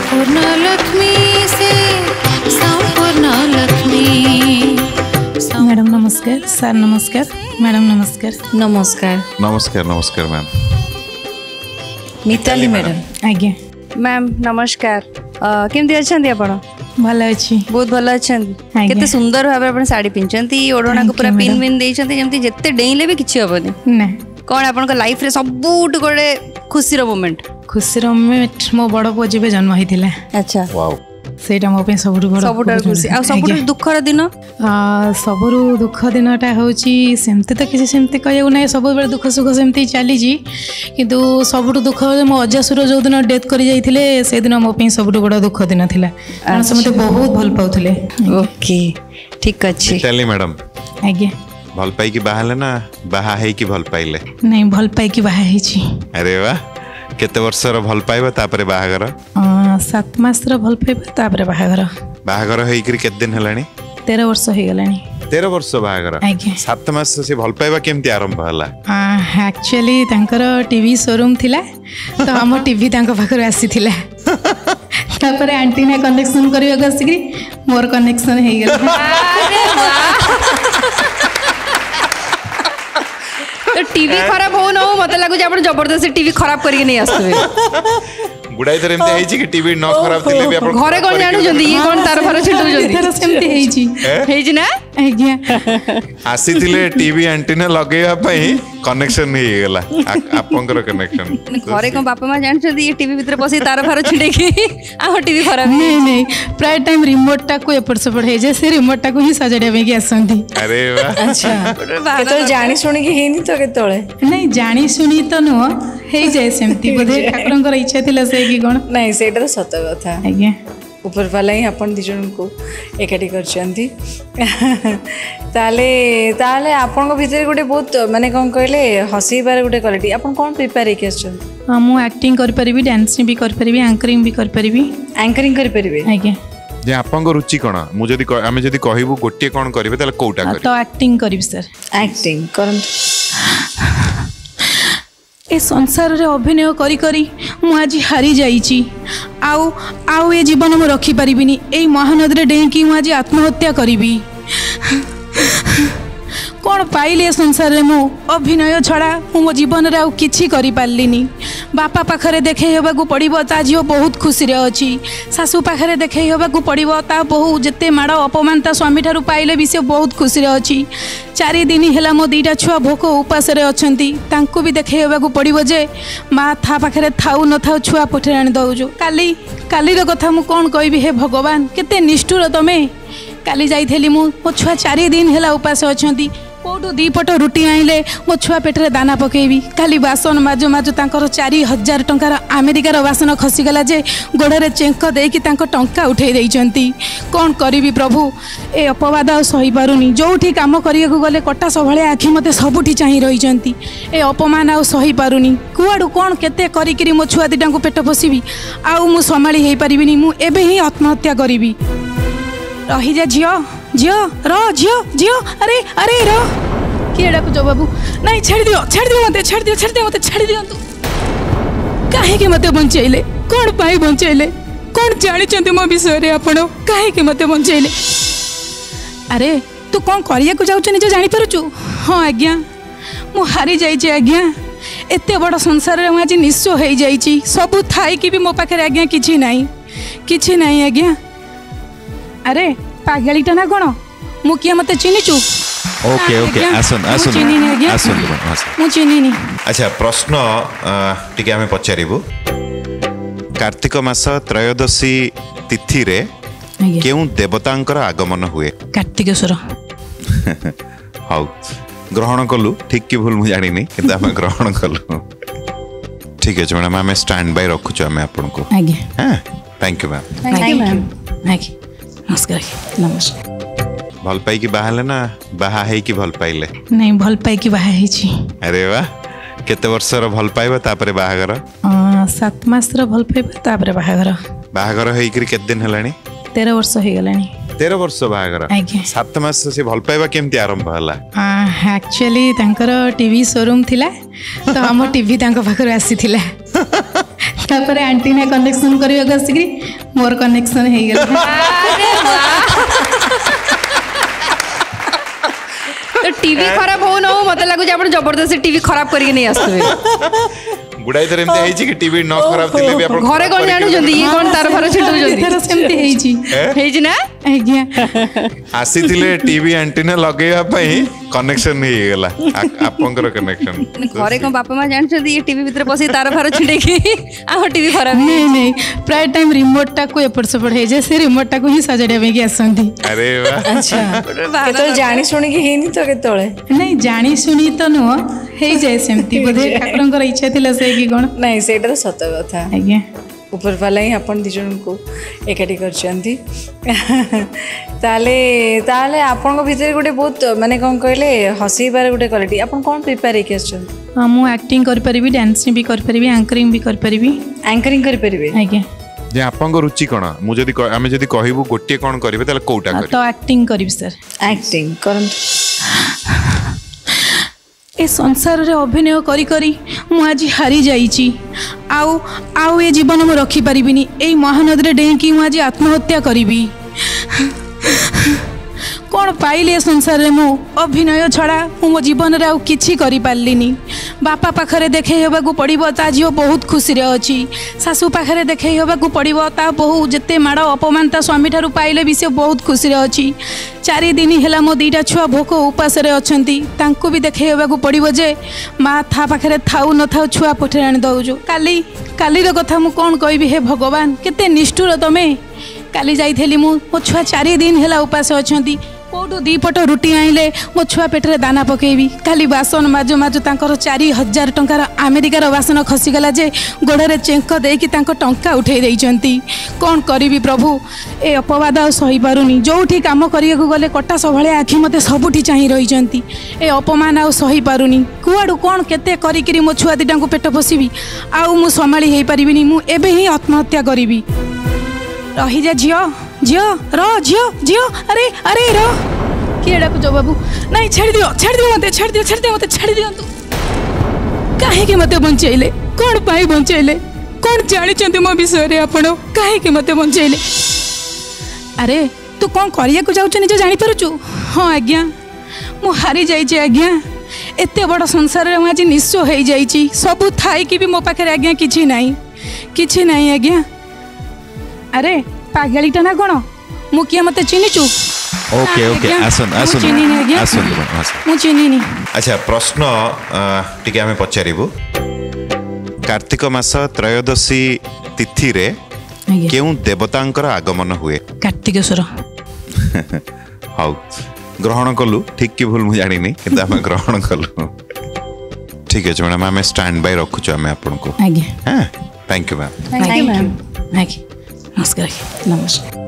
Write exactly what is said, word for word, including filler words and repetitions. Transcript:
संपूर्ण लक्ष्मी से संपूर्ण लक्ष्मी। मैडम नमस्कार। सर नमस्कार। मैडम नमस्कार। नमस्कार नमस्कार नमस्कार मैम। मिताली मैडम। आज्ञा मैम नमस्कार। केमती अच्छा आपण? भल अच्छी। बहुत भल अच्छा। केते सुंदर भाव आपण साड़ी पिंचंती ओडोना को पूरा पिन पिन देइचंती जेमती जेते डेइले भी किछि हबनी ना। कोन आपण को लाइफ रे सबुट गोडे खुशी रो मोमेंट? खुशी रो मोमेंट मो बड़ पुओ जेबे जन्म हिथिला। अच्छा वाओ। सेटा मो पे सबुट बड़ सबुट खुशी। आ सबुट दुखर दिन? आ सबुरु दुख दिनटा होची सेमते त किछि सेमते कहयौ नै सब बेले दुख सुख सेमते चली जी किंतु सबुट दुख मो अजासुर जो दिन डेथ करि जाइथिले से दिन मो पे सबुट बड़ दुख दिन थिला कारण से मते बहुत भल पाउथिले। ओके ठीक अछि। चली मैडम। आज्ञा भल पाई की बाहले ना बाहा है की भल पाइले? नहीं भल पाई की बाहा है छी। अरे वाह केते वर्ष रो भल पाइबा तापरे बाहागर? सात मास रो भल पाइबा तापरे बाहागर। बाहागर हेई करी केते दिन हलानी? तेरह वर्ष हे गलानी। तेरह वर्ष बाहागर? आज्ञा। सात मास से भल पाइबा केमती आरंभ हला? एक्चुअली तांकर टीवी शोरूम थिला तो हम टीवी तांको पाखर आसी थिला तापर आंटी ने कनेक्शन करिया गसिकरी मोर कनेक्शन हे गेल। अरे वाह तो टीवी खराब हो ना हो मत लागु जे आपण जबरदस्ती टीवी खराब करके नहीं आस्तबे गुडाई तर एमते हेई छी कि टीवी न खराब थिले भी आपण घरे कोन जानु जंदी ये कोन तार भर छिटु जंदी तार सेमते हेई छी हेई छी ना। आज्ञा आसी थिले टीवी एंटीना लगेया पई कनेक्शन हे गेला आपनकर कनेक्शन। घरे को बापा मां जान छथि ये टीवी भीतर पसी तार भर छिटे की आ टीवी खराब नहीं नहीं प्राय टाइम रिमोट टा को एपट सेपट हे जे से रिमोट टा को ही सजड़े में की आसंती। अरे वाह। अच्छा केतल जानी सुनी की हेनी तो केतले? नहीं जानी सुनी तो नुह हे जे सेमती बोधे ठाकुरंकर इच्छा थिला से की कोन? नहीं सेटा तो सत कथा। आज्ञा ऊपर वाला ही अपन दी जन को एकाठी करछंती ताले ताले आपन को भीतर गोटे बहुत माने कोन कहले हसी बार गोटे क्वालिटी अपन कोन प्रिपेयर हे केछन? हां मु एक्टिंग कर परिबी, डांसिंग भी कर परिबी, एंकरिंग भी कर परिबी। एंकरिंग कर परिबे? आज्ञा। जे आपन को रुचि कोन? मु जदी आमे जदी कहिबु गोटे कोन करिवे ताले कोटा करिवे? तो एक्टिंग करिबी सर। एक्टिंग करन ए संसार रे अभिनय करी करी मु आज हारी जाइची आउ आउ ए जीवन मु रखी परिबिनी ए महानदी रे डेंकी मु आज आत्महत्या करिबी। कौन पाइले संसार रे मु अभिनय छड़ा मो जीवन रे आउ किछि करि पारलिनी। बापा पाखरे देखे हेबाकू पड़िबो ता झियो बहुत खुशी रे अछि। सासू पाखरे देखे हेबाकू पड़िबो ता बहु जेते माड़ अपमान ता स्वामी ठारू पाइले भी से बहुत खुशी रे अछि। चारि दिन हेला मो दीटा छुआ भोक उपास रे अछंती तांको भी देखे हेबाकू पड़िबो जे माँ था पाखरे थाउ न थाउ छुआ पठे आनि दउजो। काली काली रो कथा मु कोन कहबी हे भगवान केते निष्ठुर तमे। काली जाइथेली मु मो छुआ चारि दिन हेला उपास अछंती कोटू दी पट रुटी आइले मो छुआ पेटरे दाना पकेबी। काली बासन माजु माजु तांकर चारि हजार टंकार अमेरिकार बासन खसीगला जे गोड़े चेंक देकी तांको टंका उठे देइचंती। कौन करिबी प्रभु ए अपवाद सही पारुनी। जोठी काम करिया गले कटा सभले आखि मते सबुठी चाहि रहिचंती ए अपमान आ सही पारुनी। कुआडू कौन केते करिकिरी मो छुआ दिटांको पेट पोसिबी आउ मु संभाली हेई परिबिनी। मु एबे ही आत्महत्या करिबी। रही जा झियो झियो र झियो झियो अरे अरे र किए डाकु जो बाबू नहीं छाड़ दियो छाड़ दियो मते छाड़ दियो छाड़ दियो मते छाड़ दियो तू काहे के मते बंचैले कोन पाई बंचैले कोन जानि चंती मो विषय रे आपण काहे के मते बंचैले? अरे तू कोन करिया को जाउ छ निजे जानि परछु? हां आज्ञा मु हारी जाई छै आज्ञा। एते बड़ संसार रे आज निस्सो हेई जाई छी सब थाई कि भी मो पाखरे आज्ञा किछि नाही किछि नाही आज्ञा। अरे पागलिटा ना कोन मु किया मते चिनिचु? ओके ओके आसन आसन आसन मु चिनिनी। अच्छा प्रश्न टिके हमें पचारिबु। कार्तिक मास त्रयोदशी तिथि रे केउ देवतांकर आगमन हुए? कार्तिकेश्वर। हाउ ग्रहण कलु ठीक कि भूल मु जानि नै किंतु हम ग्रहण कलु। ठीक है मैडम हमें स्टैंड बाय रखु छ हमें आपन को। आज्ञा। हां thank you ma'am. Thank you ma'am. आज्ञा नमस्कार। नमस्कार। भल पाई की बाहले ना बाहा है की भल पाइले? नहीं भल पाई की बाहा है छी। अरे वाह केते वर्ष रो भल पाइबा तापरे बाहागर? सात मास रो भल पाइबा तापरे बाहागर। बाहागर हेई करी केते दिन हलानी? तेरह वर्ष हे गलानी। तेरह वर्ष बाहागर? आज्ञा। सात मास से भल पाइबा केमती आरंभ हला? एक्चुअली तांकर टीवी शोरूम थिला तो हम टीवी तांको पाखर आसी थिला तापर आंटीना कनेक्शन करबा आसिक मोर कनेक्शन हो गला तो टीवी खराब हो न हो मत लगुच आप जबरदस्ती टीवी खराब करके नहीं आसुवे गुड़ाई थर एमती हेची कि टीवी न खराब थिले भी आपण घरे कोन जानु जंदी ये कोन तार फार छिटु जंदी तार सेमती हेची हेची ना आज्ञा आसी थिले टीवी एंटीना लगेया पई कनेक्शन ही गेला आपनकर कनेक्शन घरे को बापा मां जान छथि ये टीवी भीतर पसी तार फार छिटे की आ टीवी खराब नहीं नहीं प्राय टाइम रिमोट टा को एपट सेपट हे जे से रिमोट टा को ही सजड़िया में के आसंती अरे वाह अच्छा केतल जानी सुनी कि हेनी तो केतले नहीं जानी सुनी तो नुह हे जाय सेमती बोधे ठाकुरंकर इच्छा थिला से कि कोन नहीं सेटा तो सत कथा आज्ञा ऊपर वाला ही अपन दी जन को एकाठी करछंती ताले ताले आपन को भीतर गोटे बहुत माने कोन कहले हसीबार गोटे क्वालिटी अपन कोन प्रिपेयर के आछन हां मु एक्टिंग कर परिबी डांसिंग भी कर परिबी एंकरिंग भी कर परिबी एंकरिंग कर परिबे आज्ञा जे आपन को रुचि कोन मु जदी आमे जदी कहिबु गोटे कोन करबे ताले कोटा करी तो एक्टिंग करिबी सर एक्टिंग करन ए संसार रे अभिनय करी करी मु आज हारी जाइची आउ आउ ए जीवन मु रखी परिबिनी ए महानदी रे डेंकी मु आज आत्महत्या करिबी कौन पाइले संसार रे मु अभिनय छड़ा मो जीवन रे आउ किछि करि पारलिनी बापा पाखरे देखे हेबाकू पड़िबो ता झियो बहुत खुशी रे अछि सासू पाखरे देखे हेबाकू पड़िबो ता बहु जते माड़ अपमान ता स्वामी ठारू पाइले भी से बहुत खुशी रे अछि चारि दिन हेला मो दीटा छुआ भोक उपास रे अछंती तांको भी देखे हेबाकू पड़िबो जे माँ था पाखरे थाउ न थाउ छुआ पठे आनि दउजो काली काली रो कथा मु कोन कहबी हे भगवान केते निष्ठुर तमे काली जाइथेली मु मो छुआ चारि दिन हेला उपास अछंती कोटू दी पट रुटी आइले मो छुआ पेटरे दाना पकेबी खाली बासन माजो माजो तांकर चारि हजार टंकार अमेरिकार बासन खसीगला जे गोड़े चेंक देकी तांको टंका उठे देइचंती कौन करिबी प्रभु ए अपवाद आ सही पारुनी जोठी काम करियाकू गले कटा सभळे आखि मते सबुठी चाहि रहिचंती ए अपमान आ सही पारुनी कुआडू कौन केते करिकिरी मो छुआ दिटांको पेट पोसीबी आउ मु संभाली हेई परिबिनी मु एबे ही आत्महत्या करिबी रही जा झियो झियो र झियो झियो अरे अरे र किए डाकुचो बाबू नहीं छाड़ दियो छाड़ दियो मते छाड़ दियो छाड़ दियो मते छाड़ दियो तू काहे के मते बंचैले कोन पाई बंचैले कोन जानि चंती मो विषय रे आपण काहे के मते बंचैले अरे तू कोन करिया को जाउछ निजे जानि परछु हां आज्ञा मु हारी जाई छी आज्ञा एते बड़ संसार रे आज निस्सो हेई जाई छी सब थाई कि भी मो पाखे आज्ञा किछि नाही किछि नाही आज्ञा अरे पागलीटा ना कोन मु किया मते चिनिचु ओके ओके आसन आसन आसन मु चिनिनी अच्छा प्रश्न टिके आमे पचारिबु कार्तिक मास त्रयोदशी तिथि रे केउ देवतांकर आगमन हुए कार्तिकेश्वर हाउ ग्रहण कलु ठीक कि भूल मु जानि नै किंतु आमे ग्रहण कलु ठीक है मैडम आमे स्टैंड बाय रखुछु आमे आपन को आज्ञा हां thank you ma'am thank you ma'am आज्ञा नमस्कार नमस्कार